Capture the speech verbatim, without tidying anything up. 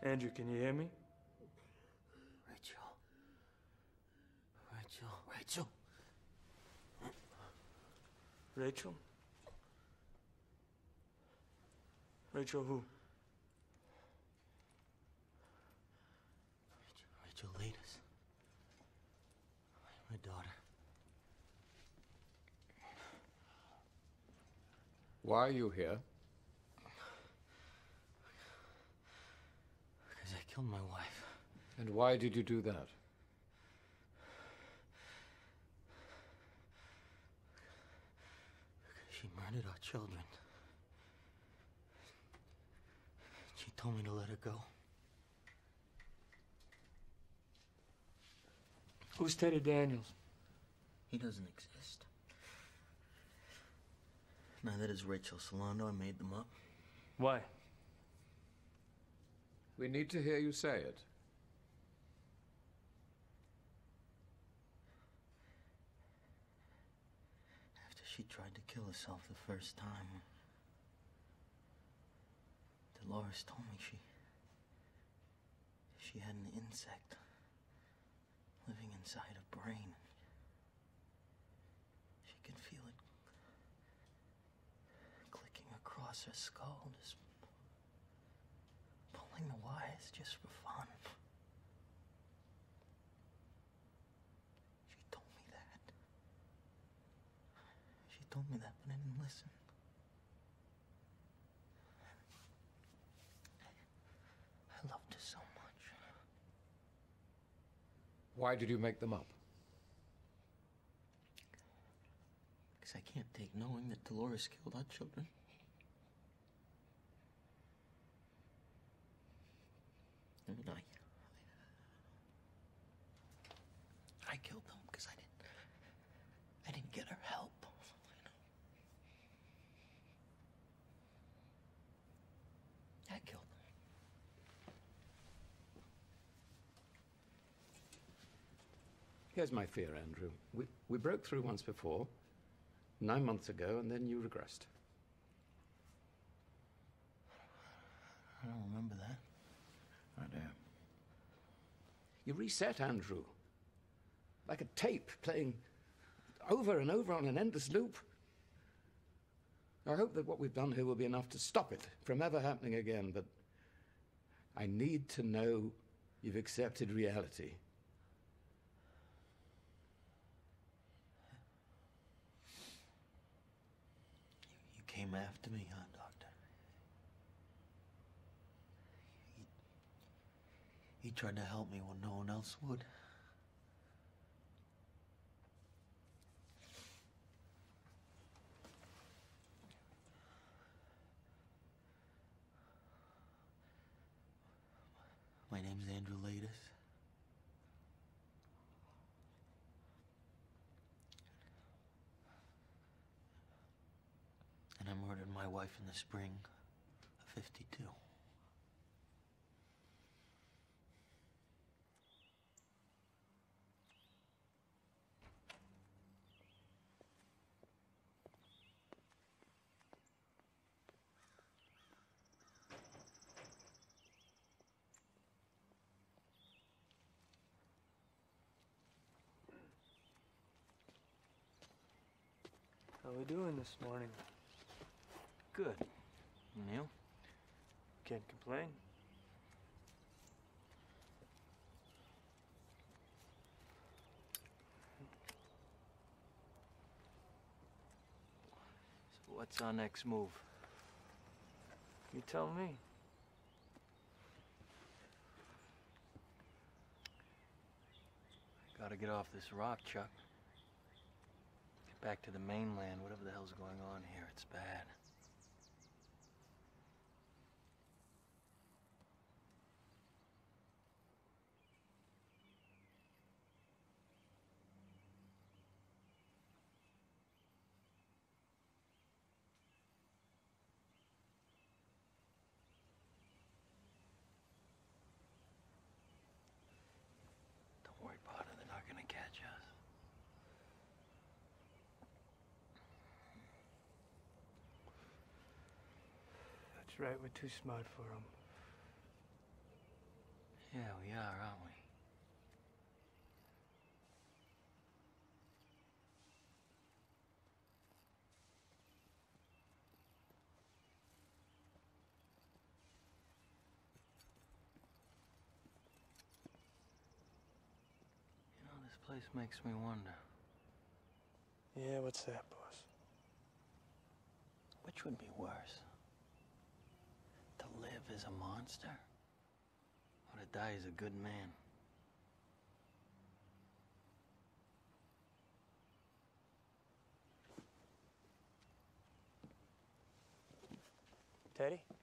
Andrew, can you hear me? Rachel. Rachel. Rachel. Rachel? Rachel who? Rachel, Rachel Lattis. My daughter. Why are you here? Because I killed my wife. And why did you do that? Because she murdered our children. She told me to let her go. Who's Teddy Daniels? He doesn't exist. Neither does Rachel Solano. I made them up. Why? We need to hear you say it. After she tried to kill herself the first time, Dolores told me she... she had an insect living inside her brain. She could feel it clicking across her skull, just pulling the wires just for fun. She told me that. She told me that, but I didn't listen. I loved her so much. Why did you make them up? Because I can't take knowing that Dolores killed our children. I mean, I... I killed them because I didn't... I didn't get her help. You know? I killed them. Here's my fear, Andrew. We, we broke through once before, nine months ago, and then you regressed. I don't remember that. I do. You reset, Andrew. Like a tape playing over and over on an endless loop. I hope that what we've done here will be enough to stop it from ever happening again, but I need to know you've accepted reality. You came after me, huh, Doctor? You, you tried to help me when no one else would. My name's Andrew Lattis. And I murdered my wife in the spring of fifty-two. How we doing this morning? Good. Neil? Can't complain. So what's our next move? You tell me. Gotta get off this rock, Chuck. Get back to the mainland, whatever the hell's going on here. It's bad. Don't worry about it. They're not gonna catch us. That's right, we're too smart for them. place makes me wonder. Yeah, what's that, boss? Which would be worse? To live as a monster? Or to die as a good man? Teddy?